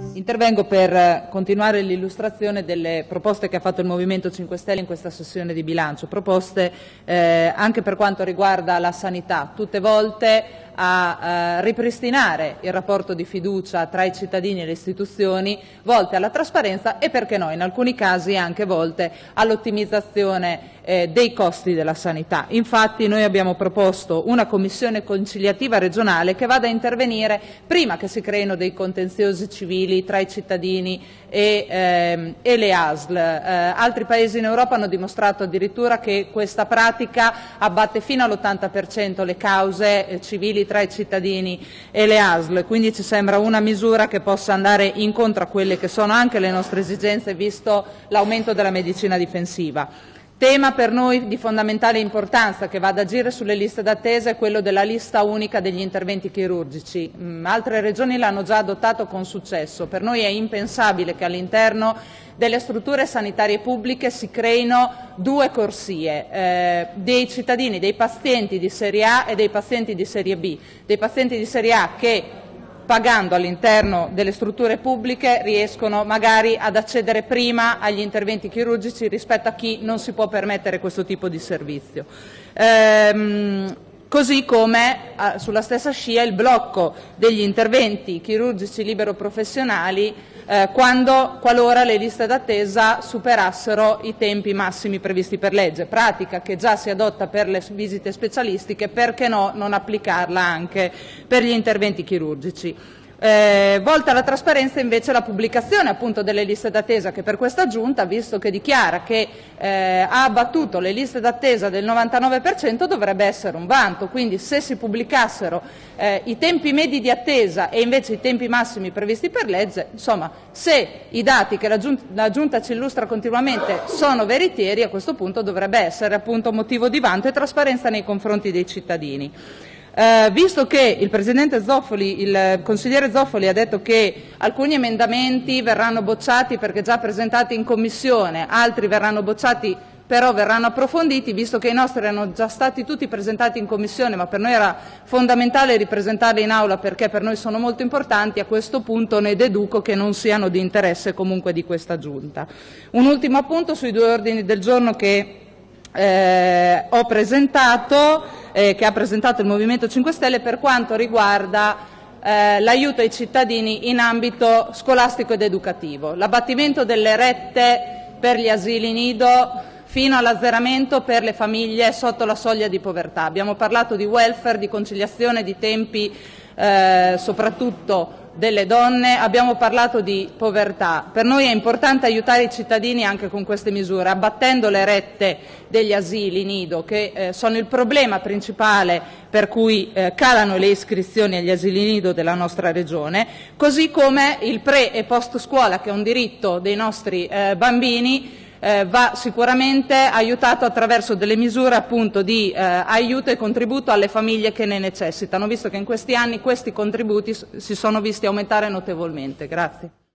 Intervengo per continuare l'illustrazione delle proposte che ha fatto il Movimento 5 Stelle in questa sessione di bilancio, proposte anche per quanto riguarda la sanità, tutte volte a ripristinare il rapporto di fiducia tra i cittadini e le istituzioni, volte alla trasparenza e, perché no, in alcuni casi anche volte all'ottimizzazione dei costi della sanità. Infatti noi abbiamo proposto una commissione conciliativa regionale che vada a intervenire prima che si creino dei contenziosi civili tra i cittadini e le ASL. Altri paesi in Europa hanno dimostrato addirittura che questa pratica abbatte fino all'80% le cause civili tra i cittadini e le ASL, quindi ci sembra una misura che possa andare incontro a quelle che sono anche le nostre esigenze, visto l'aumento della medicina difensiva. Tema per noi di fondamentale importanza che va ad agire sulle liste d'attesa è quello della lista unica degli interventi chirurgici. Altre regioni l'hanno già adottato con successo. Per noi è impensabile che all'interno delle strutture sanitarie pubbliche si creino due corsie, dei cittadini, dei pazienti di serie A e dei pazienti di serie B, dei pazienti di serie A che pagando all'interno delle strutture pubbliche riescono magari ad accedere prima agli interventi chirurgici rispetto a chi non si può permettere questo tipo di servizio. Così come sulla stessa scia il blocco degli interventi chirurgici libero-professionali qualora le liste d'attesa superassero i tempi massimi previsti per legge, pratica che già si adotta per le visite specialistiche, perché no non applicarla anche per gli interventi chirurgici. Volta alla trasparenza invece la pubblicazione appunto delle liste d'attesa, che per questa Giunta, visto che dichiara che ha abbattuto le liste d'attesa del 99%, dovrebbe essere un vanto. Quindi se si pubblicassero i tempi medi di attesa e invece i tempi massimi previsti per legge, insomma, se i dati che la Giunta ci illustra continuamente sono veritieri, a questo punto dovrebbe essere appunto motivo di vanto e trasparenza nei confronti dei cittadini. Visto che il Presidente Zoffoli, il consigliere Zoffoli ha detto che alcuni emendamenti verranno bocciati perché già presentati in Commissione, altri verranno bocciati però verranno approfonditi, visto che i nostri erano già stati tutti presentati in Commissione, ma per noi era fondamentale ripresentarli in Aula perché per noi sono molto importanti, a questo punto ne deduco che non siano di interesse comunque di questa Giunta. Un ultimo appunto sui due ordini del giorno che ho presentato, che ha presentato il Movimento 5 Stelle per quanto riguarda l'aiuto ai cittadini in ambito scolastico ed educativo, l'abbattimento delle rette per gli asili nido fino all'azzeramento per le famiglie sotto la soglia di povertà. Abbiamo parlato di welfare, di conciliazione di tempi soprattutto delle donne, abbiamo parlato di povertà. Per noi è importante aiutare i cittadini anche con queste misure, abbattendo le rette degli asili nido, che sono il problema principale per cui calano le iscrizioni agli asili nido della nostra regione, così come il pre e post scuola, che è un diritto dei nostri bambini, va sicuramente aiutato attraverso delle misure appunto di aiuto e contributo alle famiglie che ne necessitano, visto che in questi anni questi contributi si sono visti aumentare notevolmente. Grazie.